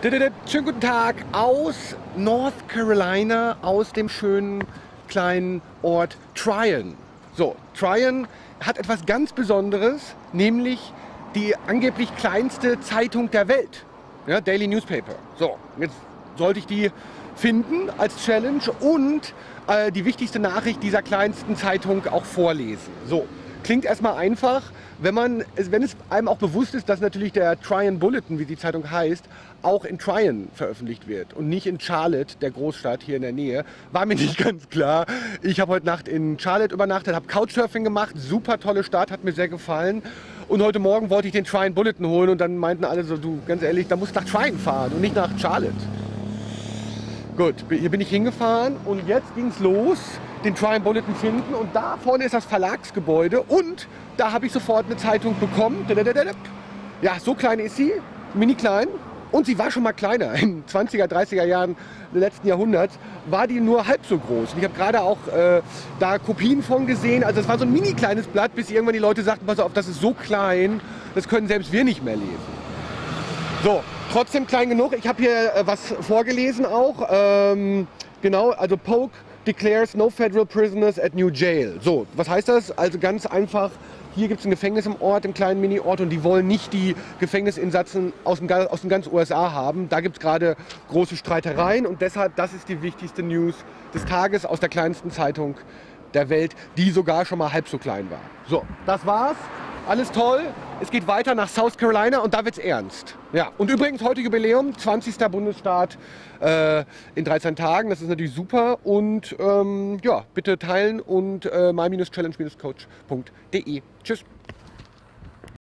Schönen guten Tag aus North Carolina, aus dem schönen kleinen Ort Tryon. So, Tryon hat etwas ganz Besonderes, nämlich die angeblich kleinste Zeitung der Welt, ja, Daily Newspaper. So, jetzt sollte ich die finden als Challenge und die wichtigste Nachricht dieser kleinsten Zeitung auch vorlesen. So, klingt erstmal einfach, wenn es einem auch bewusst ist, dass natürlich der Tryon Bulletin, wie die Zeitung heißt, auch in Tryon veröffentlicht wird und nicht in Charlotte, der Großstadt hier in der Nähe, war mir nicht ganz klar. Ich habe heute Nacht in Charlotte übernachtet, habe Couchsurfing gemacht, super tolle Stadt, hat mir sehr gefallen. Und heute Morgen wollte ich den Tryon Bulletin holen und dann meinten alle so, du, ganz ehrlich, da musst du nach Tryon fahren und nicht nach Charlotte. Gut, hier bin ich hingefahren und jetzt ging es los, den Tryon Bulletin finden und da vorne ist das Verlagsgebäude und da habe ich sofort eine Zeitung bekommen. Ja, so klein ist sie, mini klein und sie war schon mal kleiner. In 20er, 30er Jahren des letzten Jahrhunderts war die nur halb so groß. Und ich habe gerade auch da Kopien von gesehen, also es war so ein mini kleines Blatt, bis irgendwann die Leute sagten, pass auf, das ist so klein, das können selbst wir nicht mehr lesen. So, trotzdem klein genug. Ich habe hier was vorgelesen auch. Genau, also Polk declares no federal prisoners at new jail. So, was heißt das? Also ganz einfach, hier gibt es ein Gefängnis im Ort, im kleinen Mini-Ort und die wollen nicht die Gefängnisinsassen aus dem ganz USA haben. Da gibt es gerade große Streitereien und deshalb, das ist die wichtigste News des Tages aus der kleinsten Zeitung der Welt, die sogar schon mal halb so klein war. So, das war's. Alles toll. Es geht weiter nach South Carolina und da wird's ernst. Ja. Und übrigens heute Jubiläum, 20. Bundesstaat in 13 Tagen. Das ist natürlich super. Und ja, bitte teilen und my-challenge-coach.de. Tschüss.